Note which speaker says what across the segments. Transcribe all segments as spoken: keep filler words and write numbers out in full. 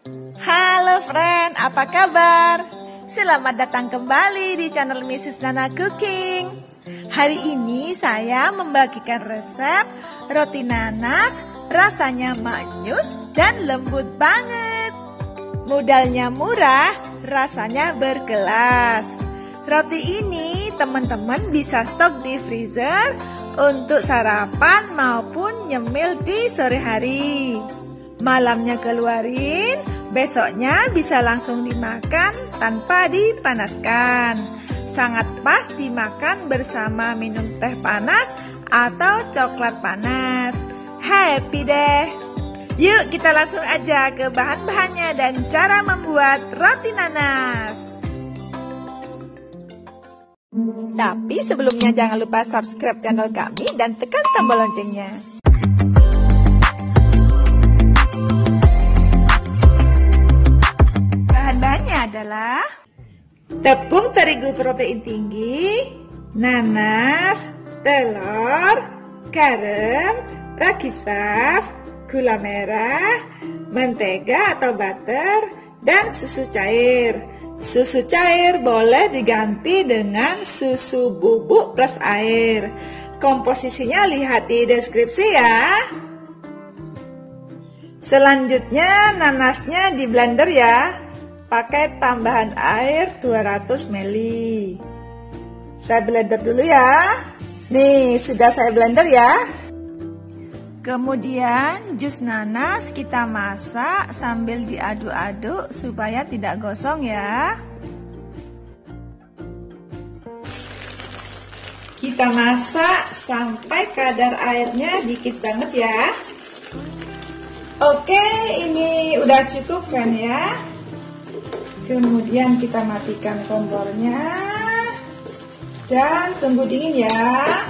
Speaker 1: Halo friend, apa kabar? Selamat datang kembali di channel Missus Nana Cooking. Hari ini saya membagikan resep roti nanas, rasanya manis dan lembut banget. Modalnya murah, rasanya berkelas. Roti ini teman-teman bisa stok di freezer untuk sarapan maupun nyemil di sore hari. Malamnya keluarin, besoknya bisa langsung dimakan tanpa dipanaskan. Sangat pas dimakan bersama minum teh panas atau coklat panas. Happy deh! Yuk kita langsung aja ke bahan-bahannya dan cara membuat roti nanas. Tapi sebelumnya jangan lupa subscribe channel kami dan tekan tombol loncengnya. Bahan-bahannya adalah tepung terigu protein tinggi, nanas, telur, garam, ragi saf, gula merah, mentega atau butter, dan susu cair. Susu cair boleh diganti dengan susu bubuk plus air. Komposisinya lihat di deskripsi ya. Selanjutnya nanasnya di blender ya. Pakai tambahan air dua ratus mililiter. Saya blender dulu ya. Nih sudah saya blender ya. Kemudian jus nanas kita masak sambil diaduk-aduk supaya tidak gosong ya. Kita masak sampai kadar airnya dikit banget ya. Oke, ini udah cukup friend ya. Kemudian kita matikan kompornya dan tunggu dingin ya.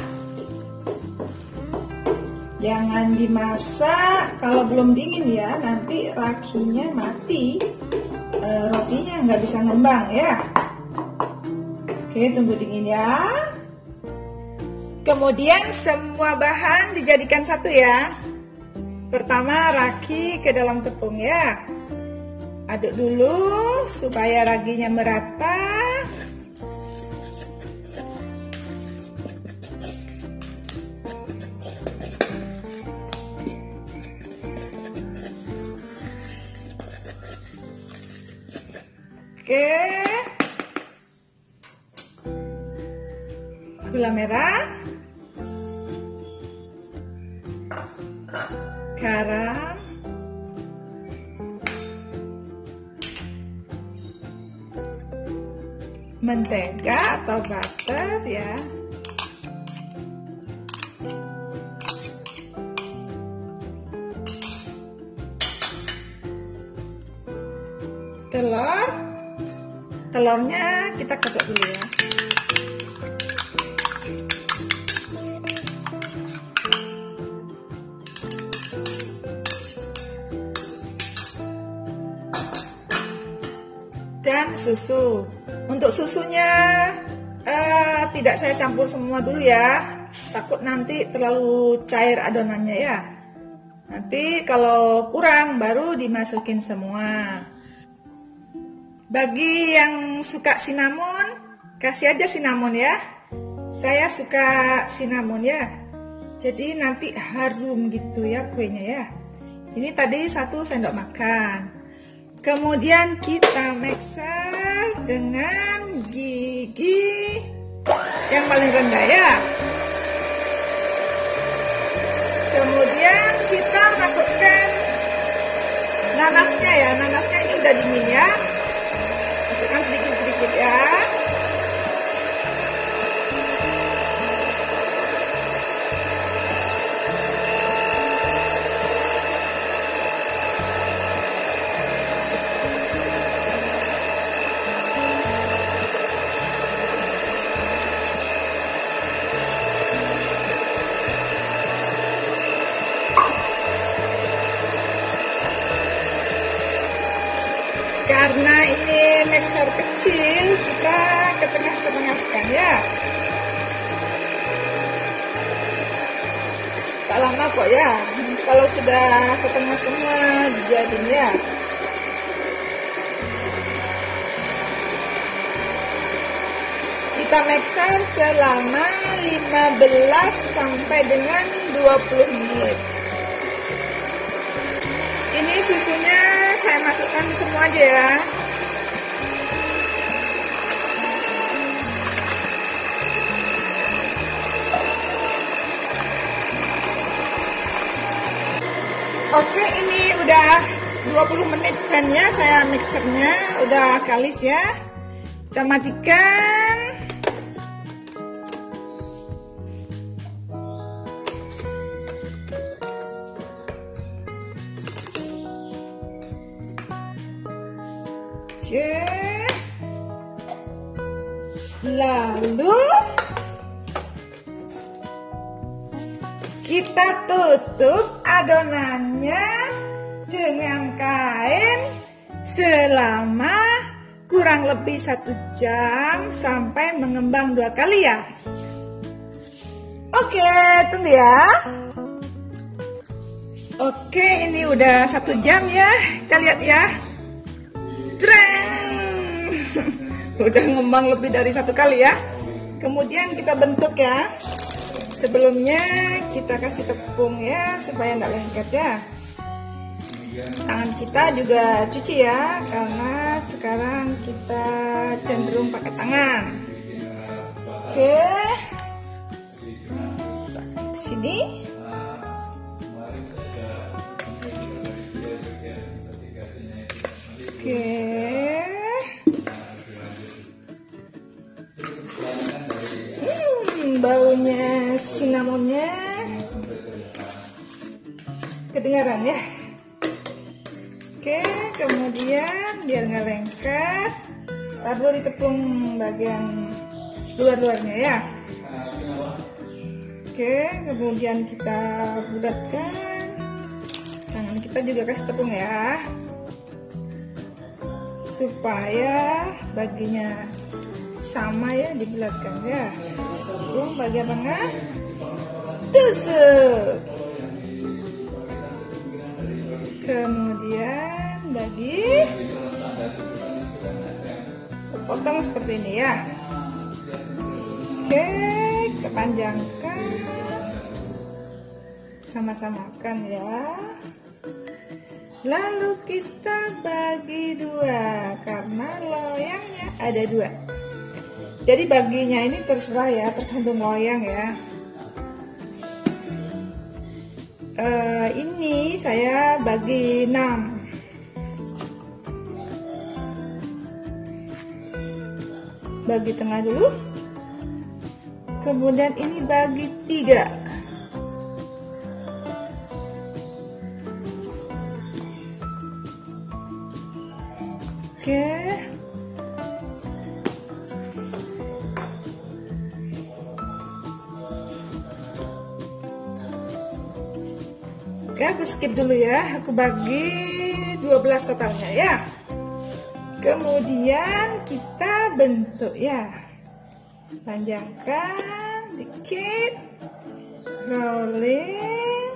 Speaker 1: Jangan dimasak kalau belum dingin ya, nanti raginya mati, e, rotinya nggak bisa ngembang ya. Oke, tunggu dingin ya. Kemudian semua bahan dijadikan satu ya. Pertama ragi ke dalam tepung ya. Aduk dulu supaya raginya merata. Oke, gula merah, garam, mentega atau butter ya, telur. Telurnya kita kocok dulu ya. Dan susu. Untuk susunya eh, tidak saya campur semua dulu ya. Takut nanti terlalu cair adonannya ya. Nanti kalau kurang baru dimasukin semua. Bagi yang suka cinnamon, kasih aja cinnamon ya. Saya suka cinnamon ya. Jadi nanti harum gitu ya kuenya ya. Ini tadi satu sendok makan. Kemudian kita mixer dengan gigi yang paling rendah ya. Kemudian kita masukkan nanasnya ya. Nanasnya ini udah dingin ya. Masukkan sedikit-sedikit ya. Karena ini mixer kecil, kita ke tengah-tengahkan ya. Tak lama kok ya. Kalau sudah ke tengah semua dijadiin ya. Kita mixer selama lima belas sampai dengan dua puluh menit. Ini susunya saya masukkan semua aja ya. Oke, ini udah dua puluh menit kan ya, saya mixernya udah kalis ya. Kita matikan. Oke. Lalu kita tutup adonannya dengan kain selama kurang lebih satu jam sampai mengembang dua kali ya. Oke, tunggu ya. Oke, ini udah satu jam ya. Kita lihat ya. Treng. Udah ngembang lebih dari satu kali ya. Kemudian kita bentuk ya. Sebelumnya kita kasih tepung ya supaya nggak lengket ya. Tangan kita juga cuci ya, karena sekarang kita cenderung pakai tangan. Oke, sini. Oke. Hmm, baunya cinnamonnya kedengaran ya. Oke, kemudian biar nggak lengket, taruh di tepung bagian luar-luarnya ya. Oke, kemudian kita bulatkan. Tangan kita juga kasih tepung ya, supaya baginya sama ya, dibulatkan ya. Tepung bagian tengah, tusuk. Kemudian bagi potong seperti ini ya. Oke, kita panjangkan, sama-samakan ya. Lalu kita bagi dua karena loyangnya ada dua. Jadi baginya ini terserah ya, tergantung loyang ya. Uh, ini saya bagi enam. Bagi tengah dulu. Kemudian ini bagi tiga. Oke. Oke, aku skip dulu ya. Aku bagi dua belas totalnya ya. Kemudian kita bentuk ya. Panjangkan dikit. Rolling.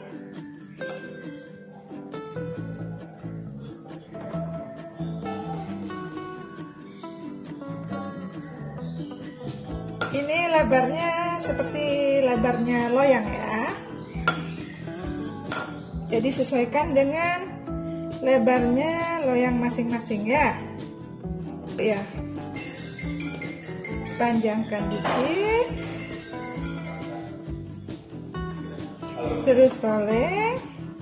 Speaker 1: Ini lebarnya seperti lebarnya loyang ya. Jadi sesuaikan dengan lebarnya loyang masing-masing ya. Ya. Panjangkan dikit. Terus rolling.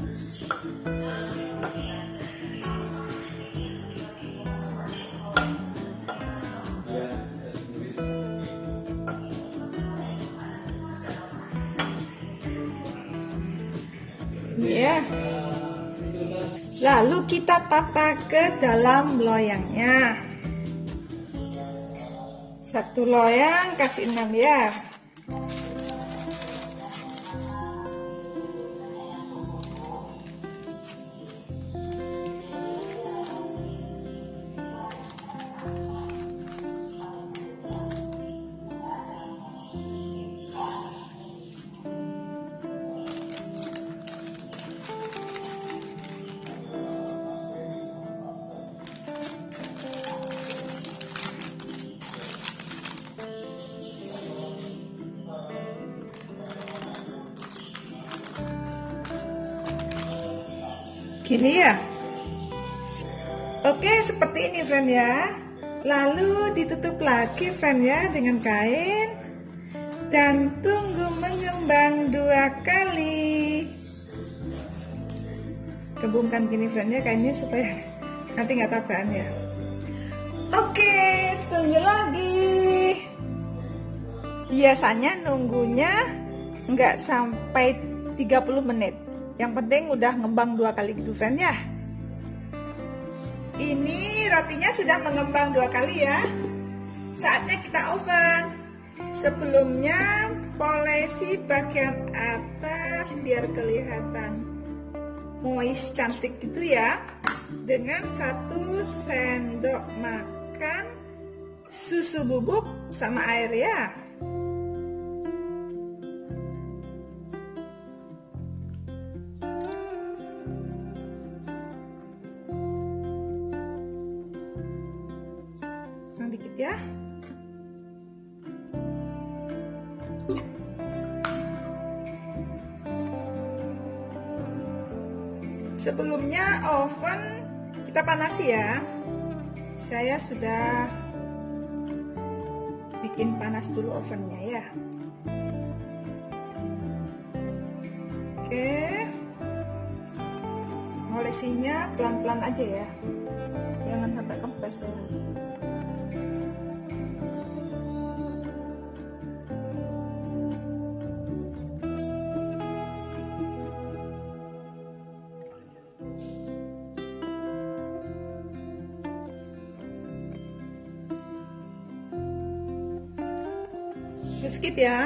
Speaker 1: Ya. Lalu kita tata ke dalam loyangnya. Satu loyang kasih enam ya. Gini ya. Oke, seperti ini friend ya. Lalu ditutup lagi friend ya dengan kain. Dan tunggu mengembang dua kali. Kembungkan gini friend ya kainnya supaya nanti nggak tabrakan ya. Oke, tunggu lagi. Biasanya nunggunya nggak sampai tiga puluh menit. Yang penting udah ngembang dua kali gitu friend ya. Ini rotinya sudah mengembang dua kali ya. Saatnya kita oven. Sebelumnya polisi bagian atas biar kelihatan moist cantik gitu ya. Dengan satu sendok makan susu bubuk sama air ya. Dikit ya. Sebelumnya oven kita panasi ya. Saya sudah bikin panas dulu ovennya ya. Oke. Ngolesinya pelan-pelan aja ya. Jangan sampai kempes ya. Skip ya.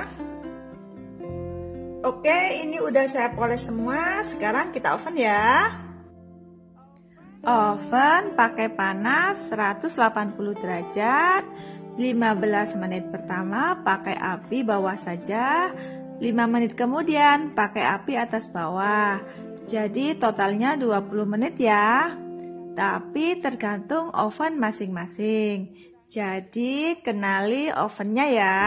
Speaker 1: Oke, ini udah saya poles semua. Sekarang kita oven ya. Oven pakai panas seratus delapan puluh derajat. lima belas menit pertama pakai api bawah saja. lima menit kemudian pakai api atas bawah. Jadi totalnya dua puluh menit ya. Tapi tergantung oven masing-masing. Jadi kenali ovennya ya.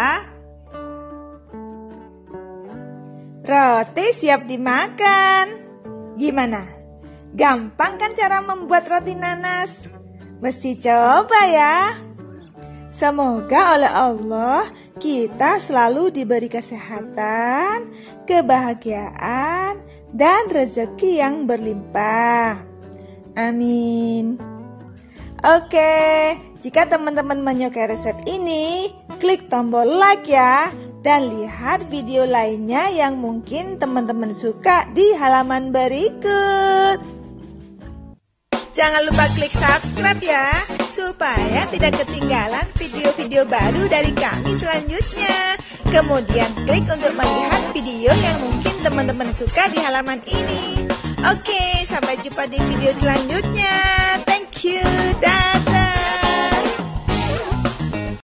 Speaker 1: Roti siap dimakan. Gimana? Gampang kan cara membuat roti nanas? Mesti coba ya. Semoga oleh Allah kita selalu diberi kesehatan, kebahagiaan, dan rezeki yang berlimpah. Amin. Oke, jika teman-teman menyukai resep ini, klik tombol like ya. Dan lihat video lainnya yang mungkin teman-teman suka di halaman berikut. Jangan lupa klik subscribe ya, supaya tidak ketinggalan video-video baru dari kami selanjutnya. Kemudian klik untuk melihat video yang mungkin teman-teman suka di halaman ini. Oke, sampai jumpa di video selanjutnya. Thank you, dan